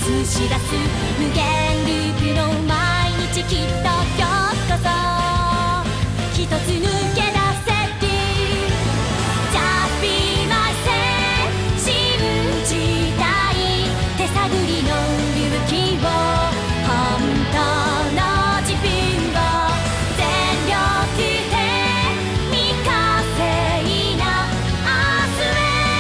映し出す無限ループの毎日、きっと今日こそ一つ抜け出せる。 Just be myself 信じたい手探りの勇気を、本当の自分を全力で未完成な明日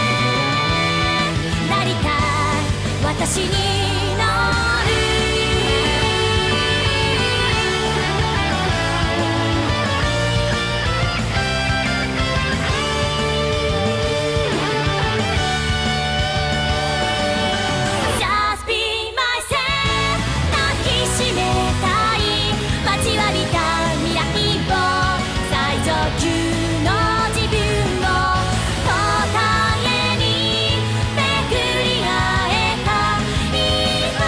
へなりたい私になる。Just be myself 抱きしめたい待ちわびた未来を、最上級の自分を答えに巡り合えた今、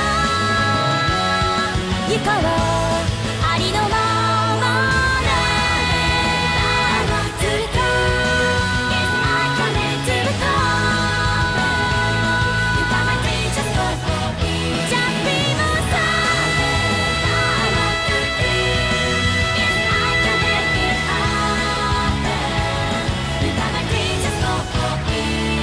行こうありのままでずっと Yes I can ずっと You got my dream just go for it Just be myself I want to be Yes I can make it happen You got my dream just go for it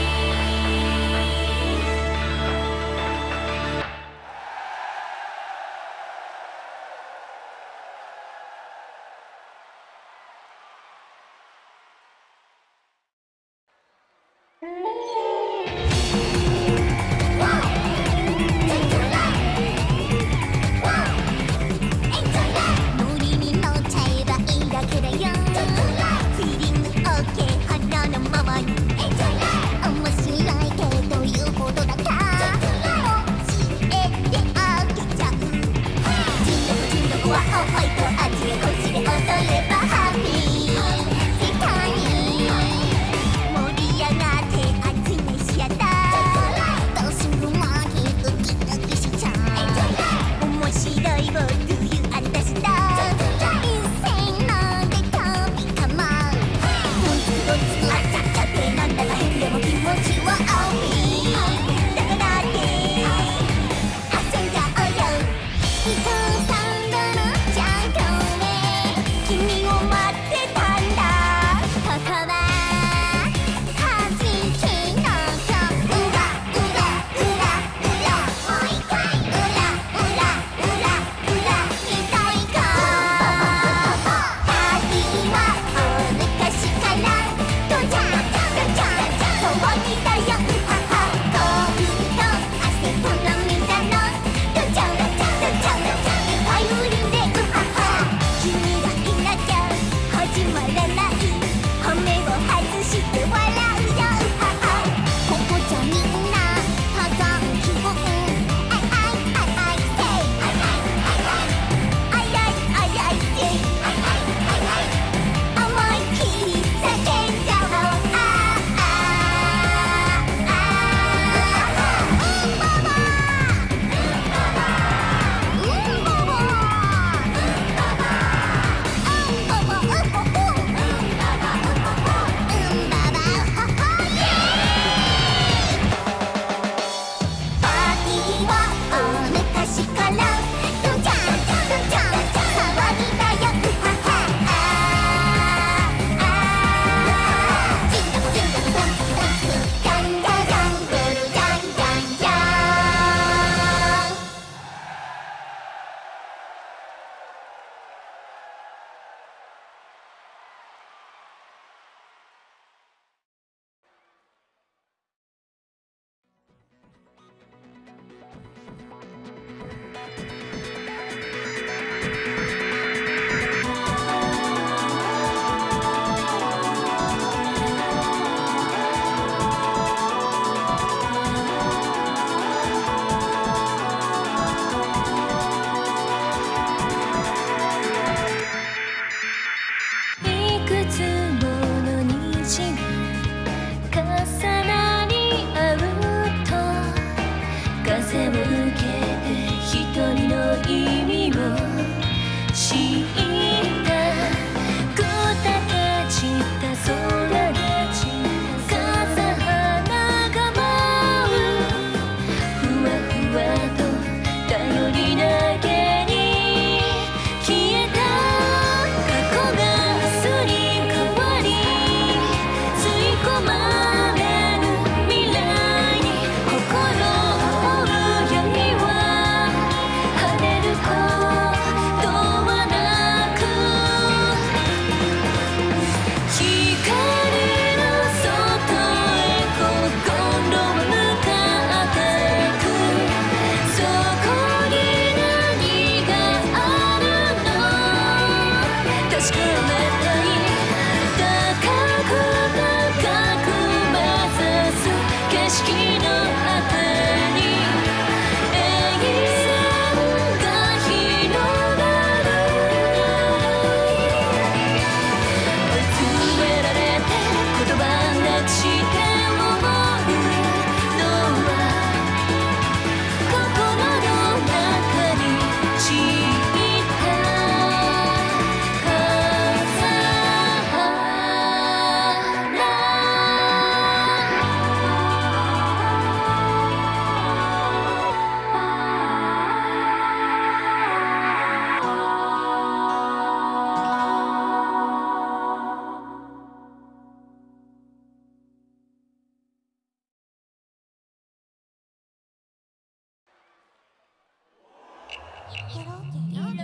ノリに乗っちゃえばいいだけだよ。フィーリング OK 腹のままに。面白いけど言うことだから教えてあげちゃう。純度は覚えと味へ腰で踊ればハッピー世界に盛り上がって熱い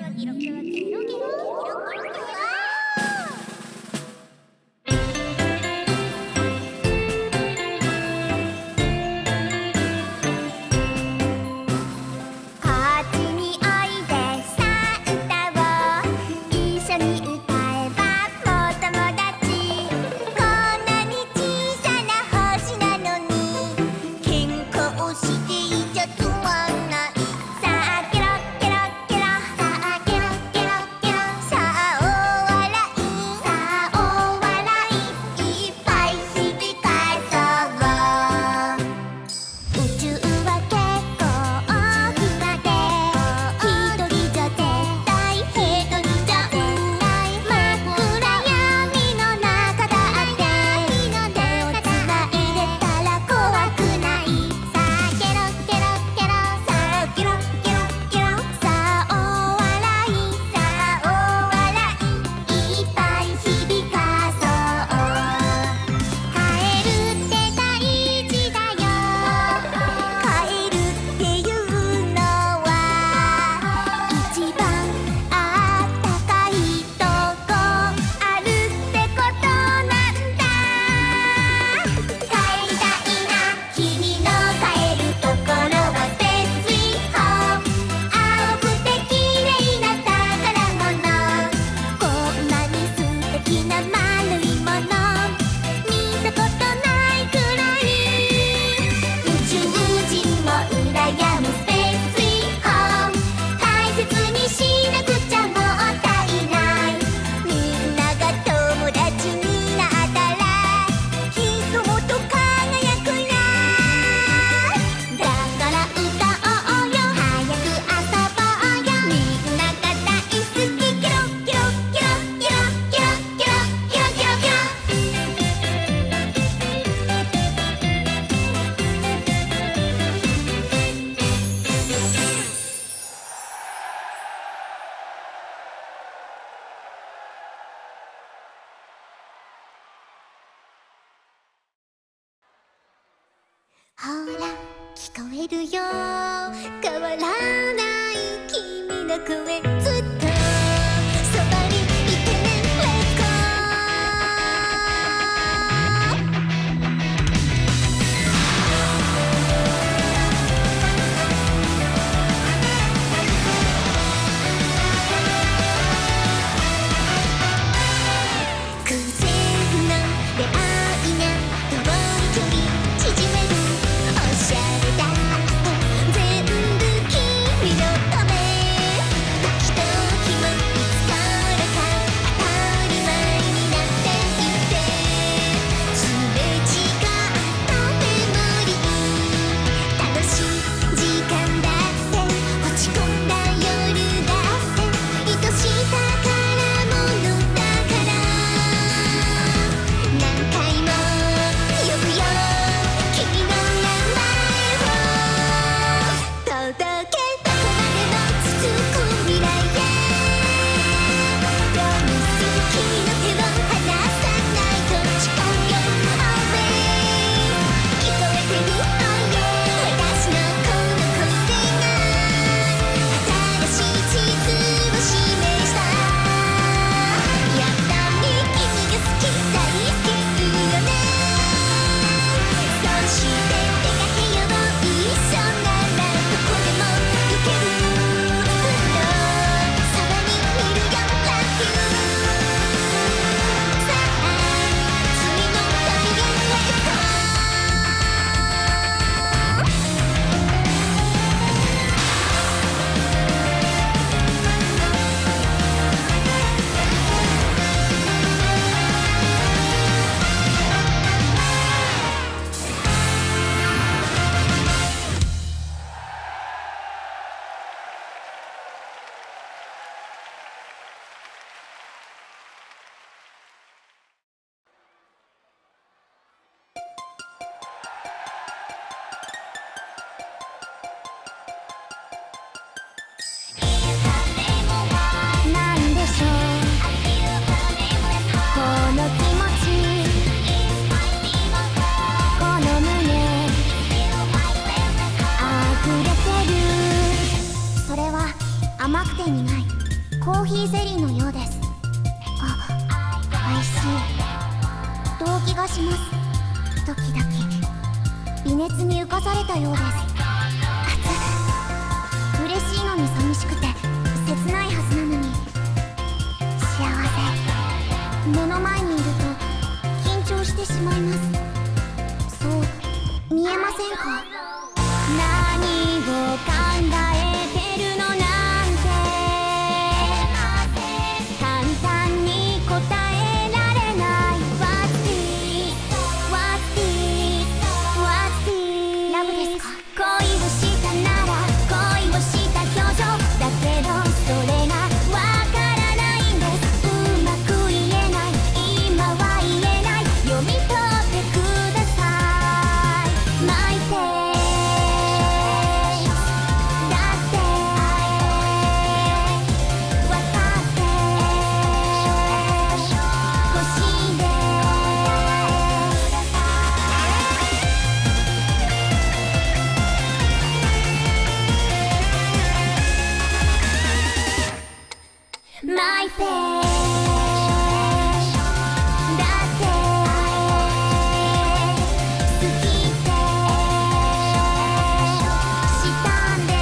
ほら聞こえるよ変わらない君の声ずっとそばにいてね Let's go 偶然の出会いが遠い距離縮めるおしゃれだって全部君のため抱きします。時々微熱に浮かされたようです。嬉しいのに寂しくて切ないはずなのに幸せ。目の前にいると緊張してしまいます。そう見えませんか？何を考えてるのなんて簡単に答えられない。 What's this? What's this? What's this? ラブですか？恋をしたなら恋をした表情だけどそれがわからないんです。うまく言えない今は言えない。読み取ってください My face。My face だって好きってしたんです。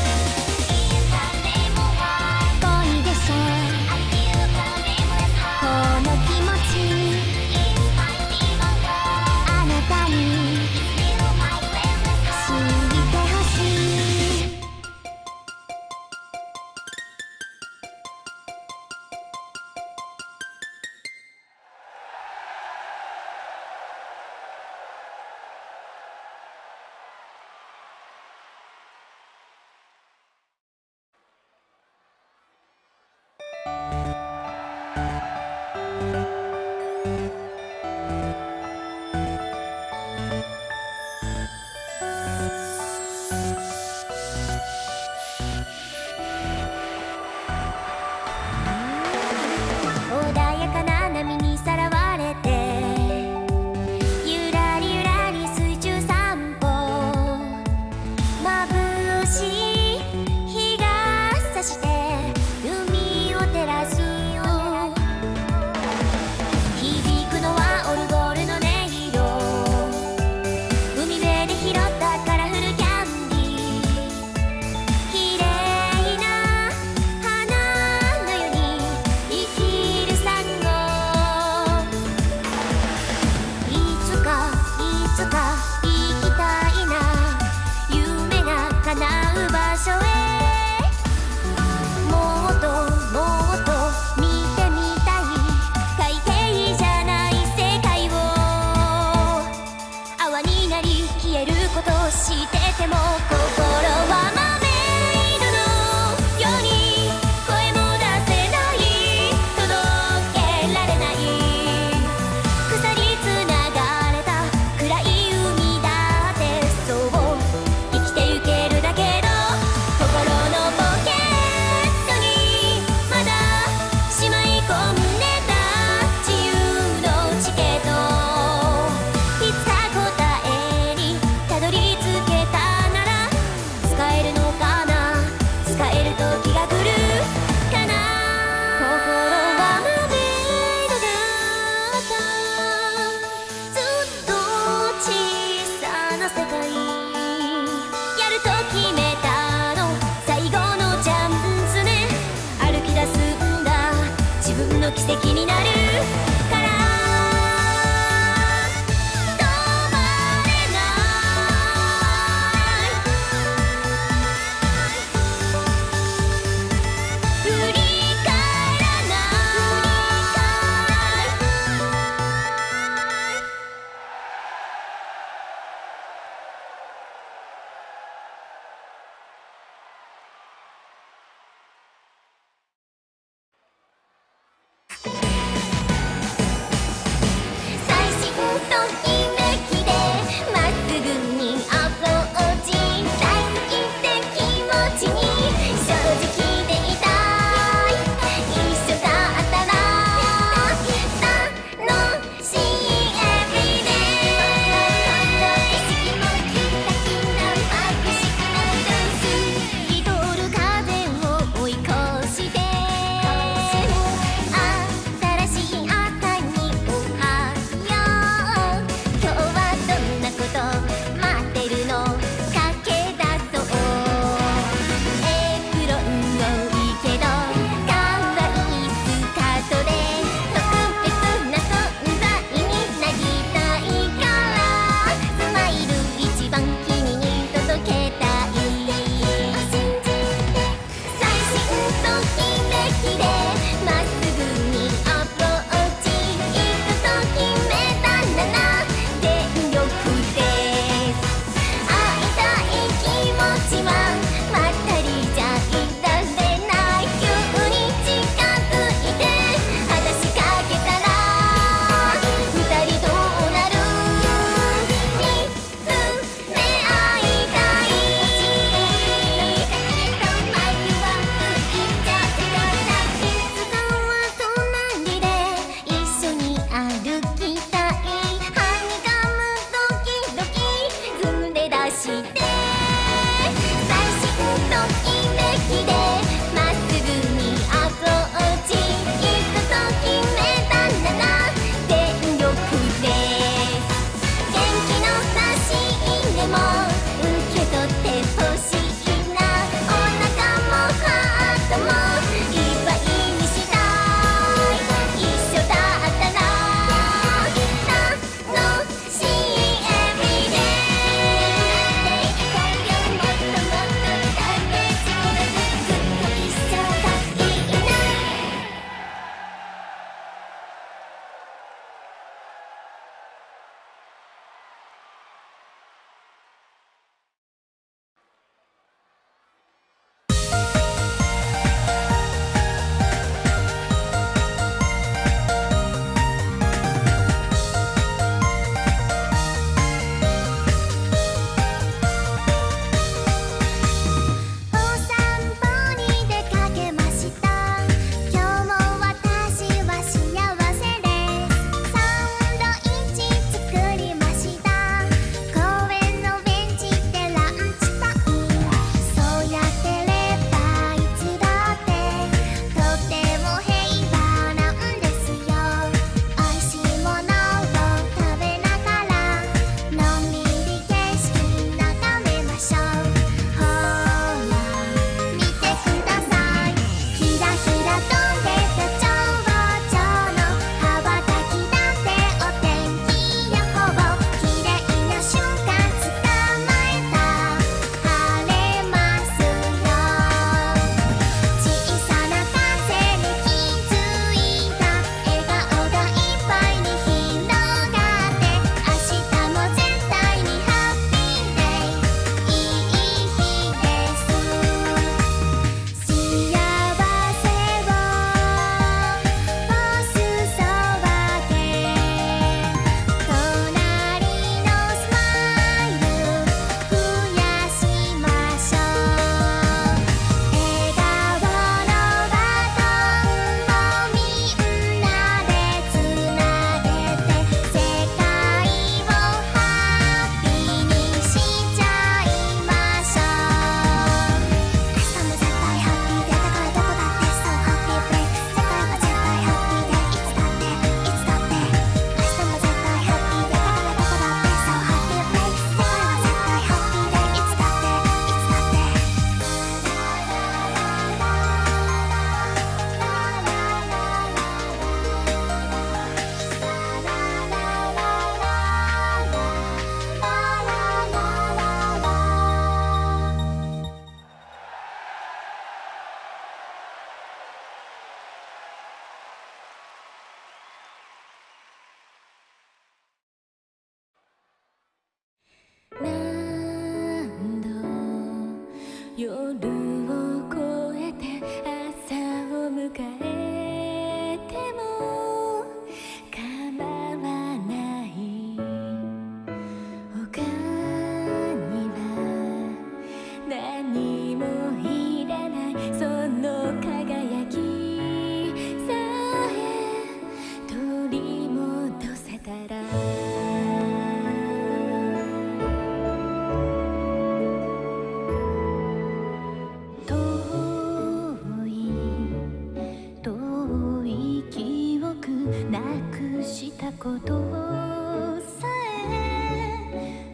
恋でしょこの気持ちあなたに知ってほしい。穏やかな波にさらわれてゆらりゆらり水中散歩。眩しい日が差して海を照らす。響くのはオルゴールの音色。海辺で拾ったカラフルキャンディー。綺麗な花のように生きるサンゴ。いつか行きたいな夢が叶う場所へ。もっともっと見てみたい海底じゃない世界を。泡になり消えることを知ってても心はマメイドのように声も出せない届けられない鎖つながれた暗い海だって。そう生きてゆけるだけど心のポケットにまだしまい込んでた自由のチケット。いつか答えにたどり着けたなら使えるのかな。使える時が来るかな。心はマメイドだった。ずっと小さな世界やると決めたの最後のチャンスね。歩き出すんだ自分の奇跡になるから止まれない振り返らない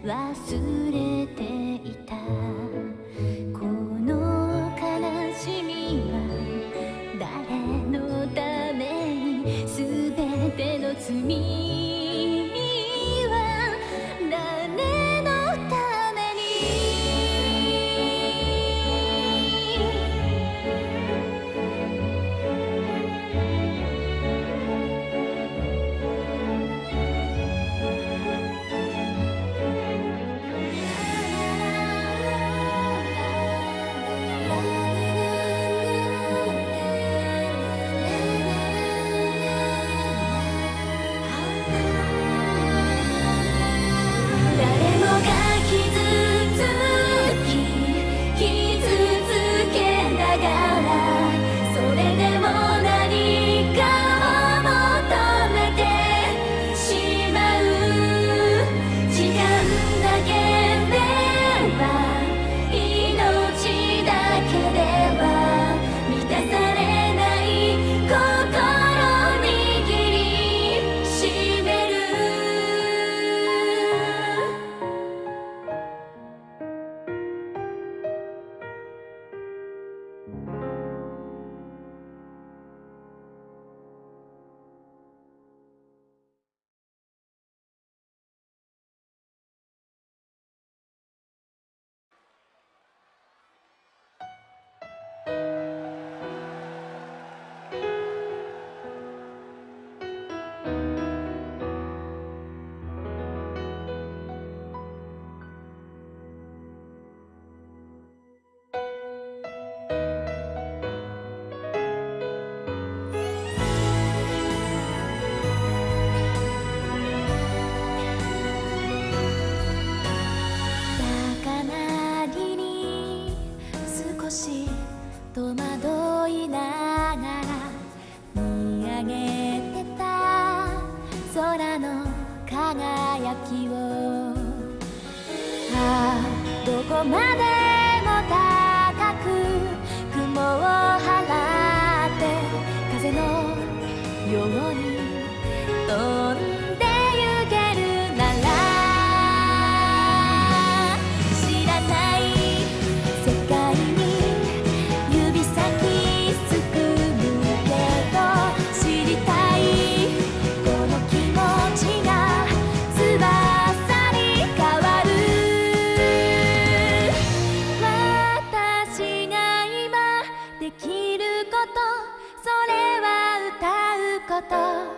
忘れていた。この悲しみは誰のために、すべての罪は誰のために。戸惑いながら見上げてた空の輝きを、ああどこまでも高く雲を払って風のように飛んでゆけるなら、知らない世界に指先すくむけど、知りたいこの気持ちが翼に変わる。私が今できること、それは歌うこと。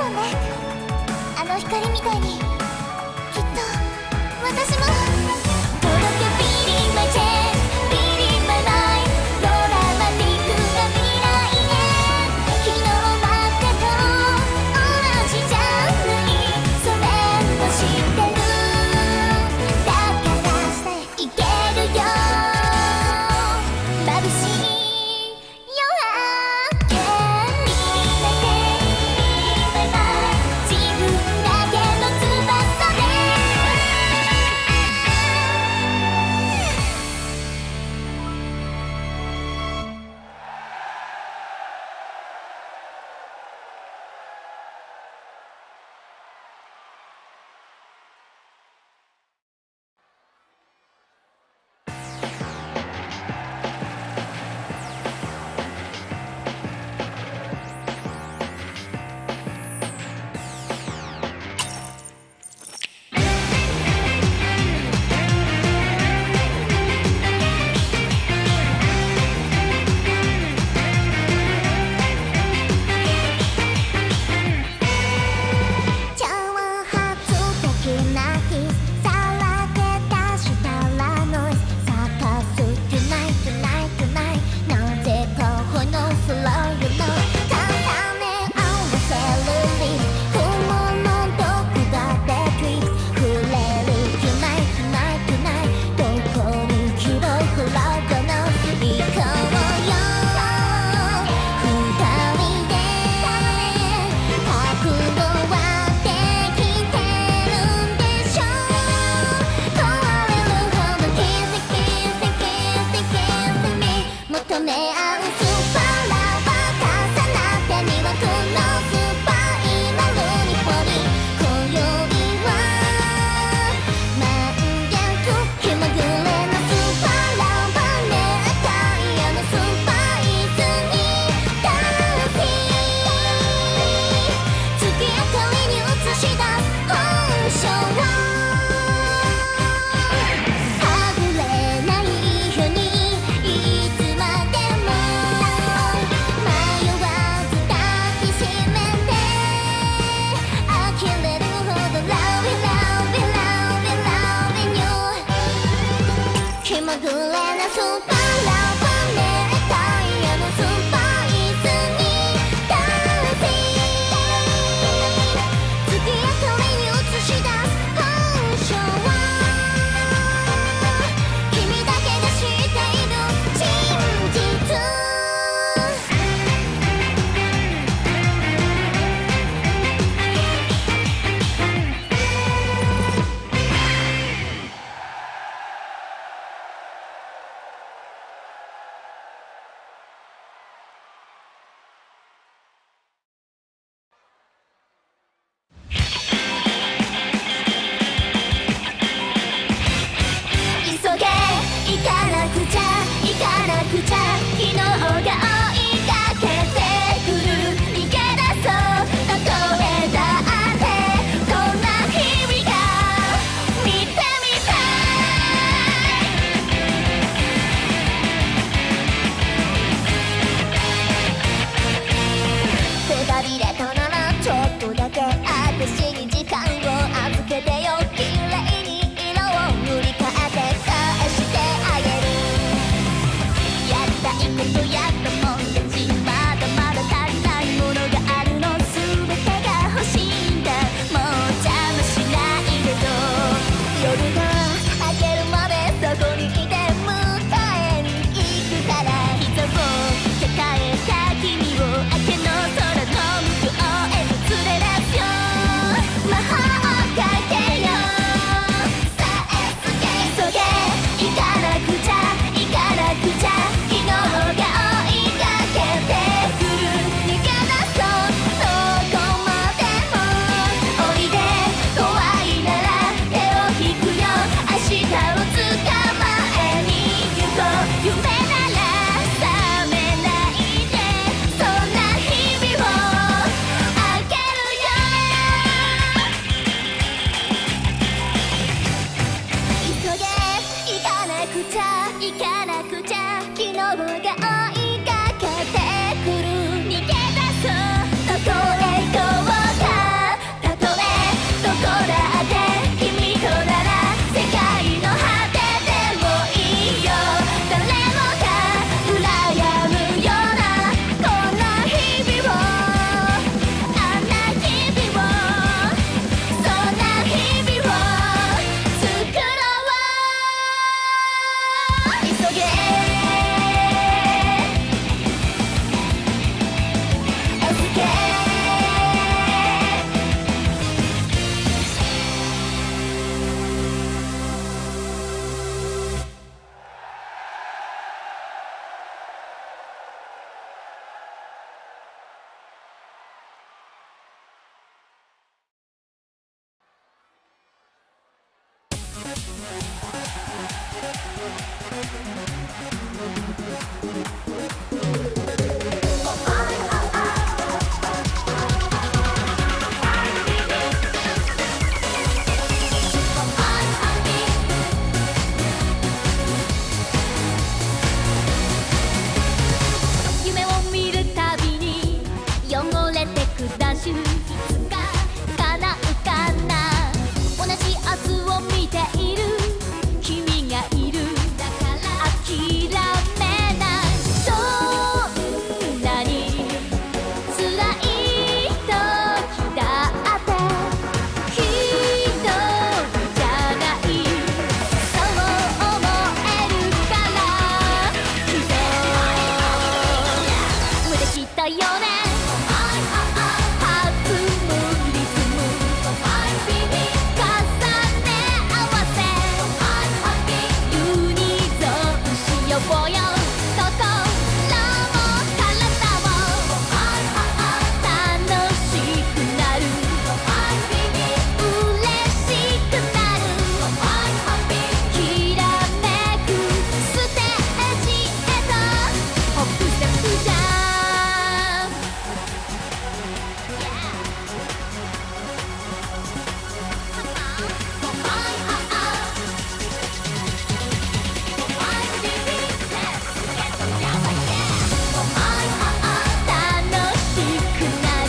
もんね。あの光みたいにきっと私も届け Feeling my chest Feeling my mind ドラマティックな未来へ。昨日までと同じじゃないそれも知ってる。だから下へ行けるよ眩しい夜明け。自分だけの翼で夢を見るたびに汚れてくダッシュ、いつか叶うかな。同じ明日を見ている君がいる、だから諦めない。どんなに辛い時だって一人じゃない、そう思えるからきっと無できたよね。弾むリズム重ね合わせユニゾンしようよ。心も体も楽しくなる、嬉しくなる、きらめくステージへとホップステップじゃん。楽しくなる、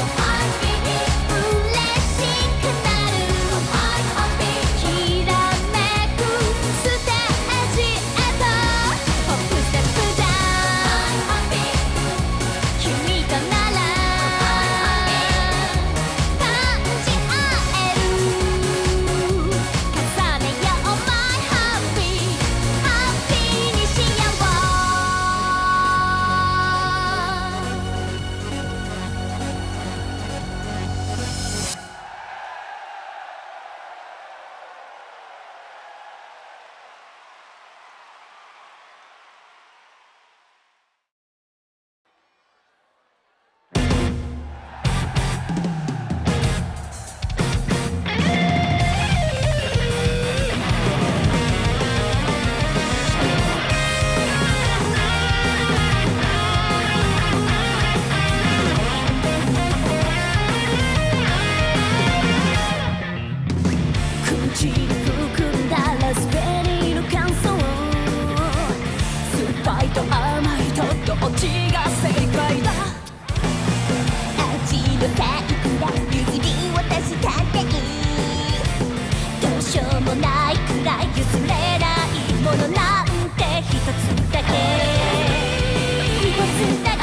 嬉しくなる、きらめくステージへとホップステップじゃん。君となら感じ合える、重ねよう My Happy ハッピーにしよう。口に含んだラズベリーの乾燥、酸っぱいと甘いとどっちが正解だ。 味のテイクら譲り渡したっていい、どうしようもないくらい譲れないものなんて一つだけ、一つだけ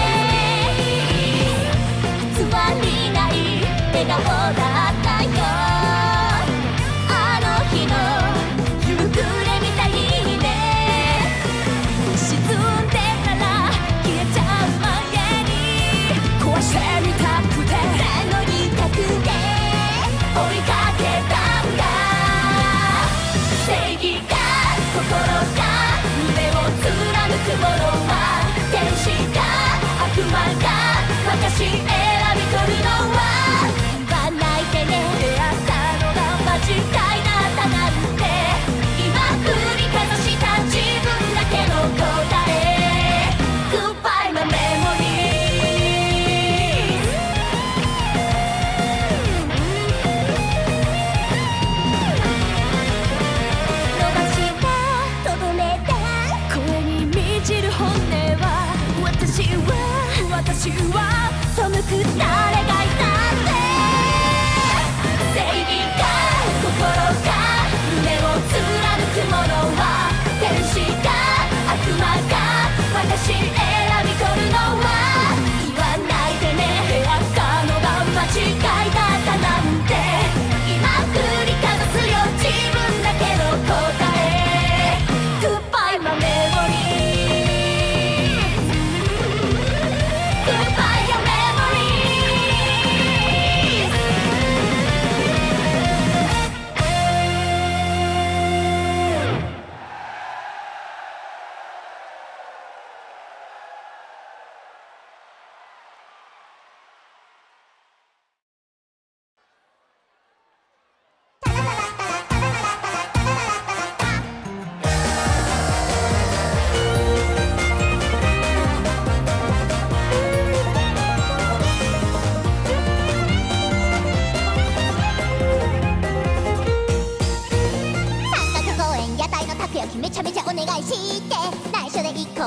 偽りない笑顔だったよ。あの日の夕暮れみたいにね、沈んでたら消えちゃう前に壊してみたくて乗りたくて追いかけたんだ。正義か心か胸を貫くものは、天使か悪魔か私選び取るのは、言わない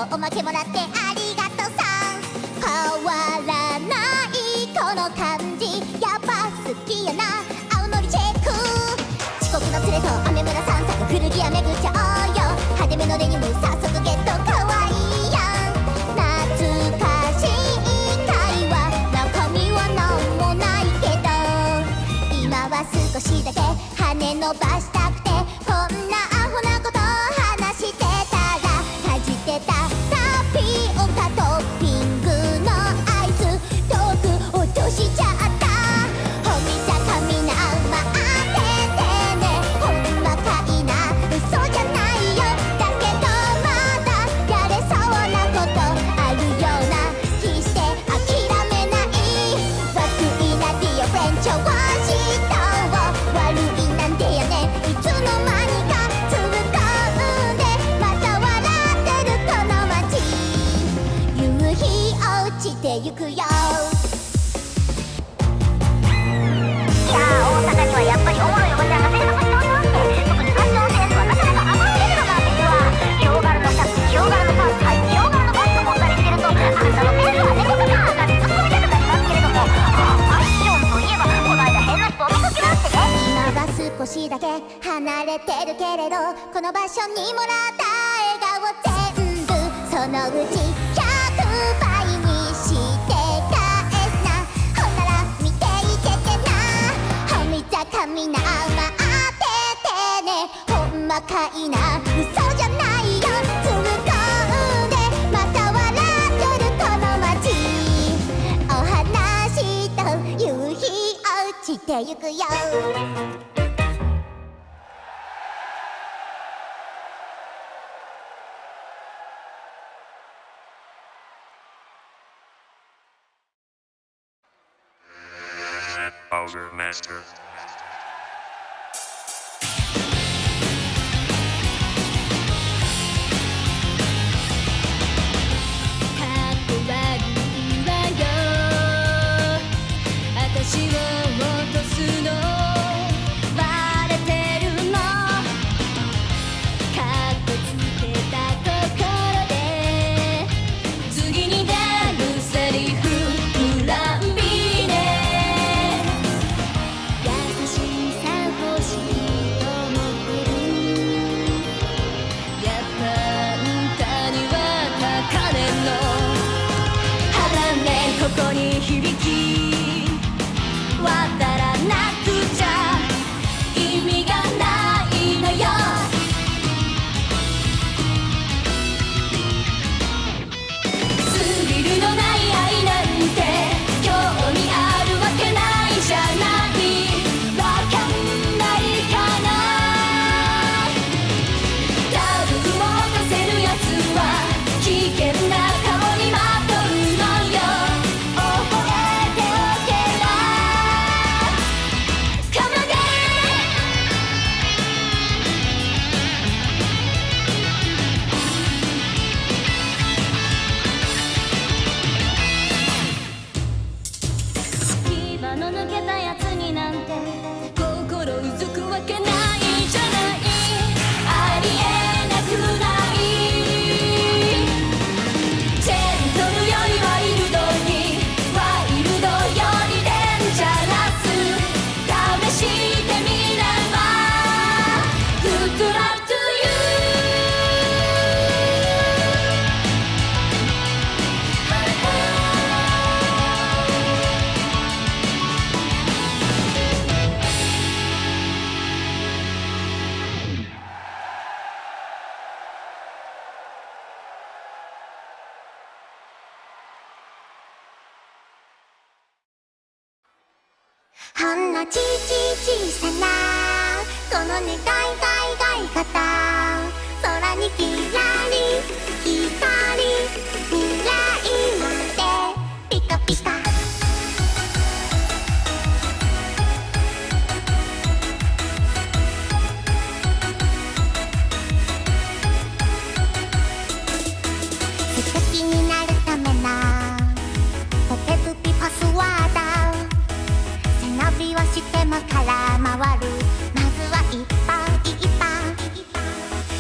おまけもらってありがとさ。変わらないこの感じやっぱ好きやな。青のりチェック、遅刻の連れと雨村散策、古着屋巡っちゃおうよ。派手めのデニム早速ゲット、かわいいやん。懐かしい会話、中身はなんもないけど、今は少しだけ羽伸ばしたくて、こんなアホなこと話してたら、かじってたタピオカトッピングのアイス遠く落としちゃった。ほみじゃかみな待っててね、ほんまかいな嘘じゃないよ。だけどまだやれそうなことあるような気して諦めない。悪いなディオフレンチョワシントンを、悪いなんてやねいつの間にかつぶこんで、また笑ってるこの街、夕日落ちてゆくよ。いやー、大阪にはやっぱりおもろいおばちゃんが勢ぞろいしておりまして、特にファッションセンスはなかなか甘すぎるのなんですわ。ヒョウ柄のシャツ、ヒョウ柄のパンツ履いてヒョウ柄のバッグ持ったりしてると、あんたのセンスは猫かななんてツッコみたくなりますけれども、ファッションといえばこの間変な人を見かけましてね。今は少しだけ離れてるけれど、この場所にもらった笑顔全部そのうち100倍にして返すな。ほんなら見ていててな。ほみざかみな待っててね、ほんまかいな嘘じゃないよ。つぶこんでまた笑ってるこの街、お話と夕日落ちてゆくよ。 Bowser Master. かっこ悪いわよ、私を落とすのバレてるの。かっこつけたところで次に出るセリフプラン B ね。優しさ欲しいと思ってる、やっぱあんたには高嶺の腹ね、ここに響き渡らなくちゃ意味がないのよ。スリルのない愛なんて興味あるわけないじゃない。わかんないかな。タブーを犯せるやつは危険な顔にまとうのよ。覚えておけば Come again。 牙の抜けたやつになんて心うずくわけないじゃない。ありえなくない。ジェントルよりワイルドに、ワイルドよりデンジャラス、試してみれば Good luck to you。 ほんのちさなこの願い方、空にきらり光、未来までピカピカ。素敵になるためのポケプピパスワード、背伸びをしても空回る。まずは一歩一歩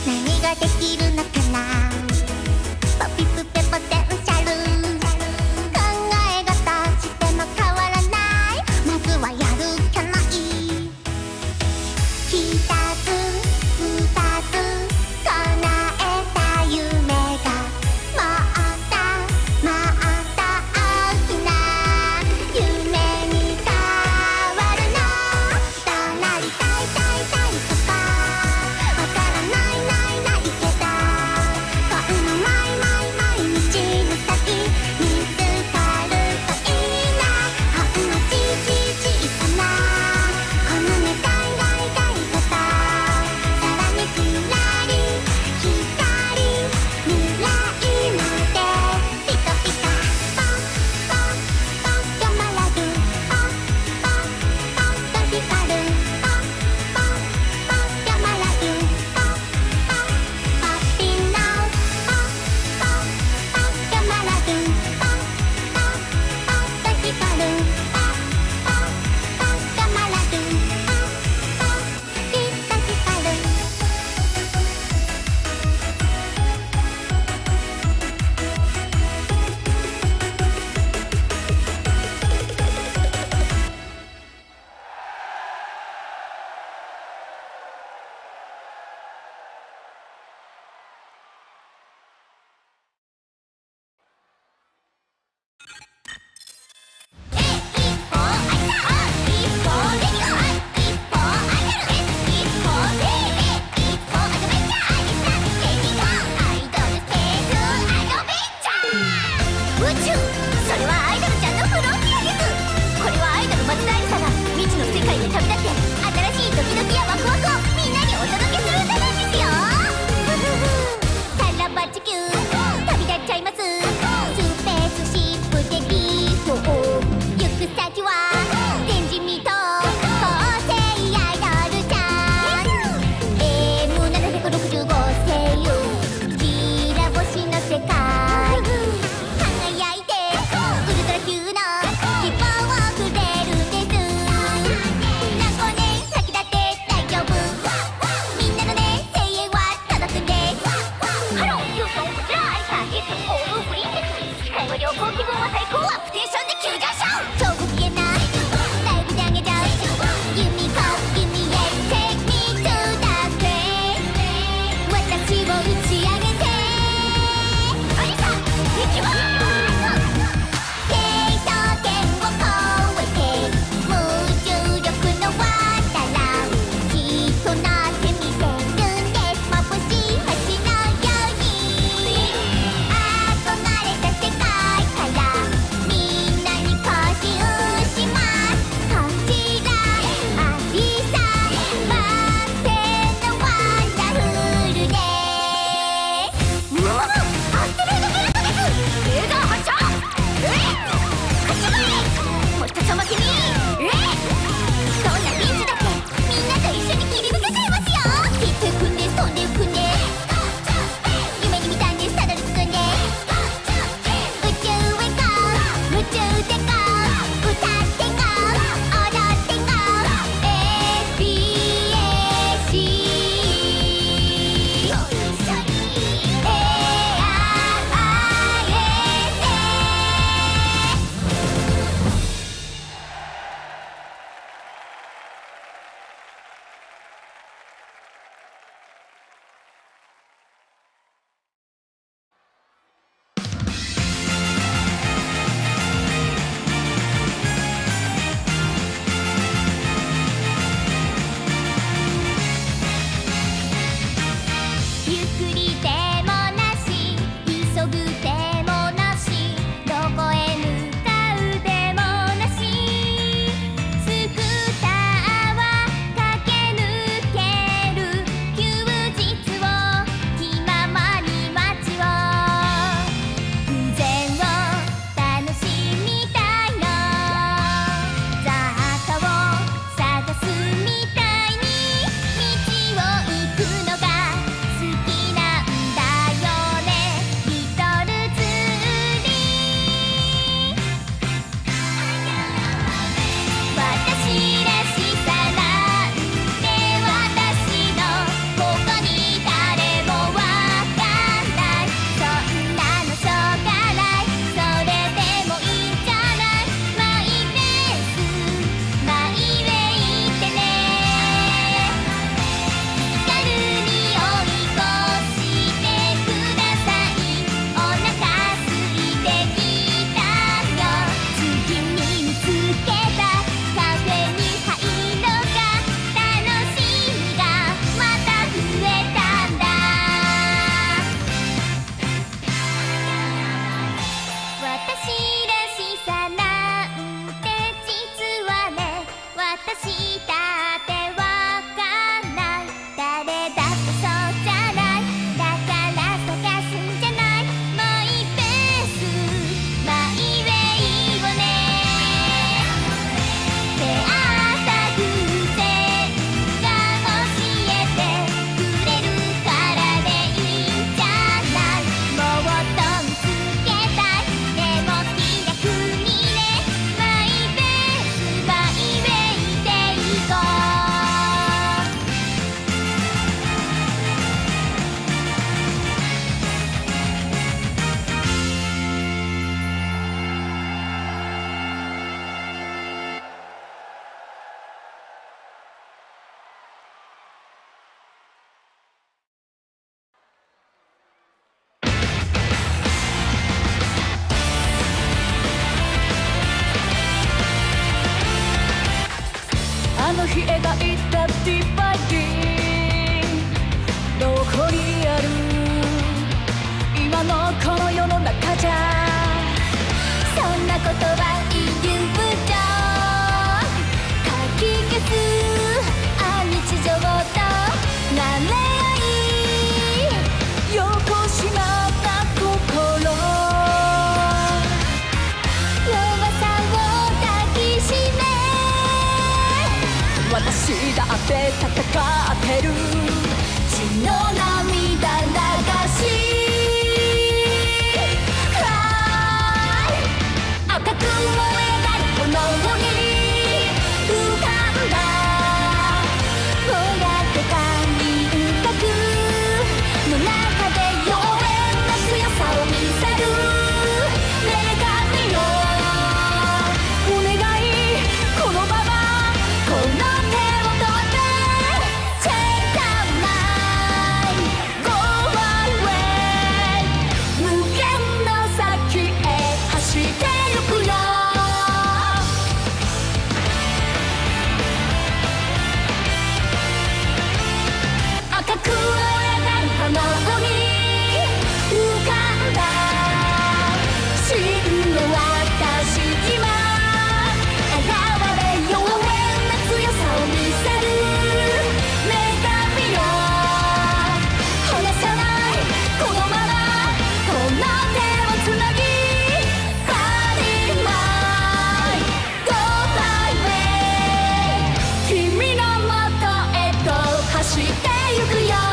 あの日描いたディバイディングどこにある今のこの世の中じゃそんなことはイリュージョンかき消す日常と慣れ合いよこしまった心弱さを抱きしめ私だって戦ってる血の涙流し赤く燃えた炎に浮かんだぼやけた輪郭の中で妖艶な強さを見せる女神よお願いこのままこの手を取って Take the night Go away 無限の先へ走ってゆくよ赤く燃えた炎に浮かんだ真の私今現れ妖艶な強さを見せる女神よ離さないこのままこの手をつなぎ Body mine Go my way 君のもとへと走ってゆくよ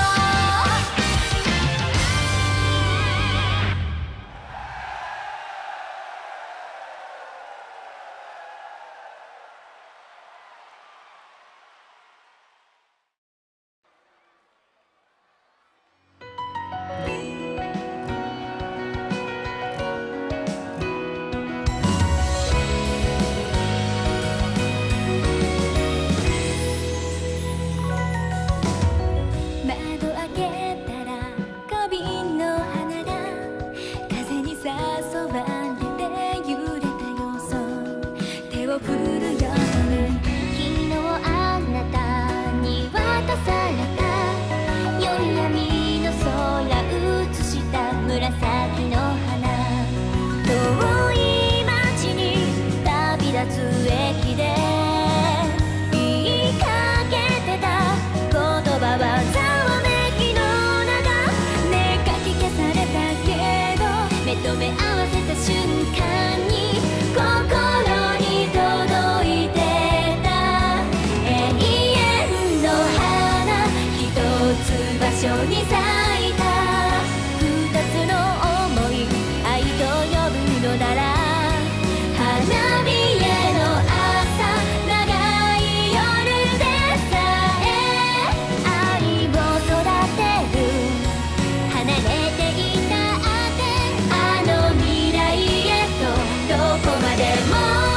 窓開けたら花瓶の花が風に誘われて揺れたよそう手を振るように昨日あなたに渡された夜闇の空映した紫の花遠い街に旅立つ駅で言いかけてた言葉はざわめきの中ねかき消されたけど目と目合わせた瞬間に心に届いてた永遠の花一つ場所に咲いた二つの想い愛と呼ぶのなら花火への朝長い夜でさえ愛を育てる離れていたってあの未来へとどこまでも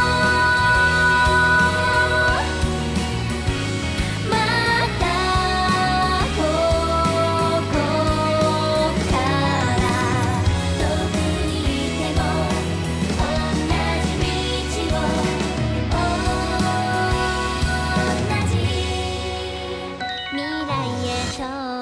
またここから遠くにいても同じ道を同じ未来へと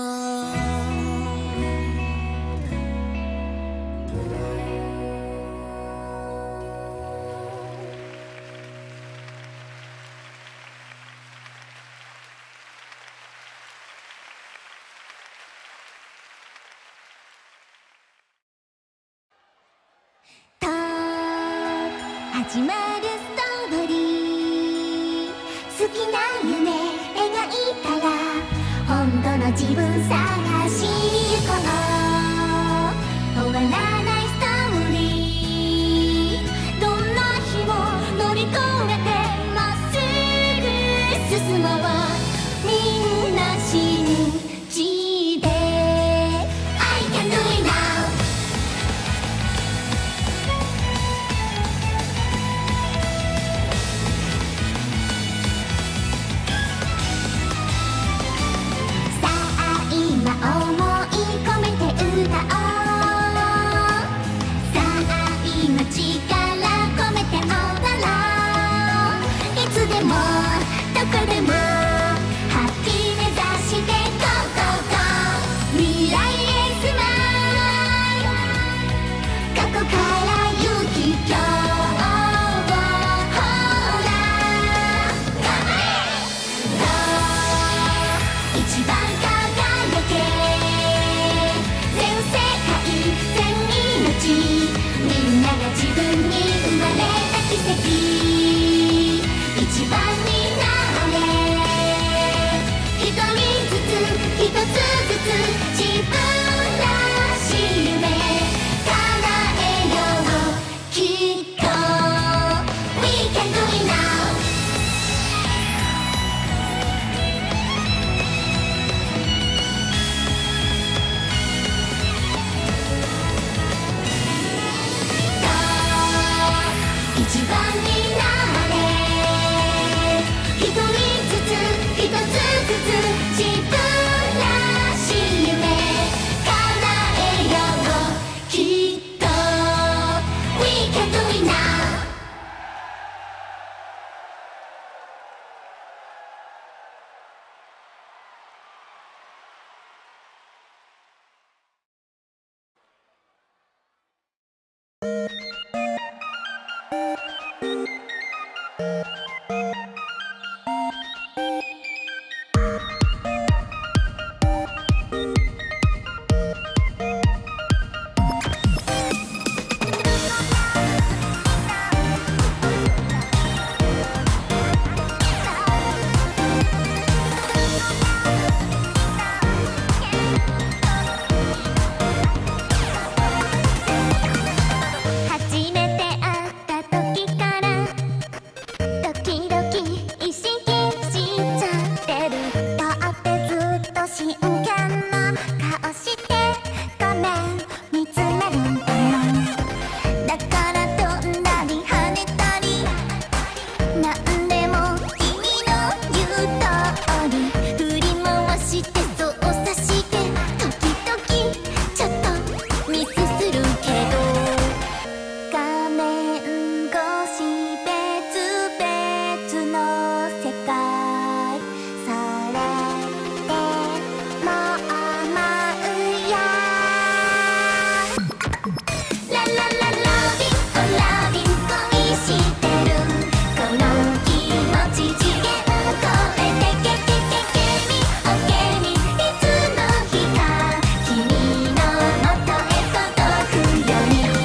と始まるストーリー好きな夢描いたら本当の自分探しに行こう終わらないストーリーどんな日も乗り越えてまっすぐ進もうみんな信じて I can do it nowさあ今思い込めて歌おうさあ今力込めて踊ろういつでもこでもハッピー目指して Go Go Go 未来へスマイル過去から勇気今日をほら頑張れ一番輝け全世界全命みんなが自分に生まれた奇跡一番になれ一人ずつ一つずつ自分らしい夢叶えようきっと We can do it now一番になれ一人ずつ一つずつ自分らしい夢叶えようきっと We can do it now初めて会った時からドキドキ意識しちゃってるだってずっと真剣な顔して画面見つめるんだもんだから飛んだり跳ねたりなんでも君の言う通り振り回して操作して時々ちょっとミスするけど画面越し別々の世界それでも思うよララララビンオラビン恋してるこの気持ち次元超えてケケケケミオケミいつの日か君の元へ届くように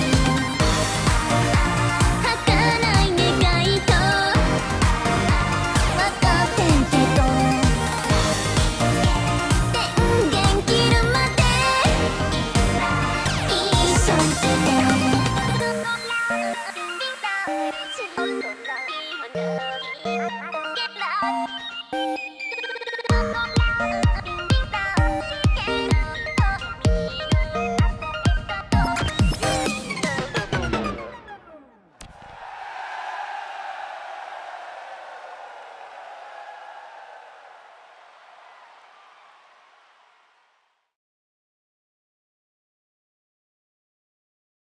儚い願いと分かってるけど電源切るまで一緒にいて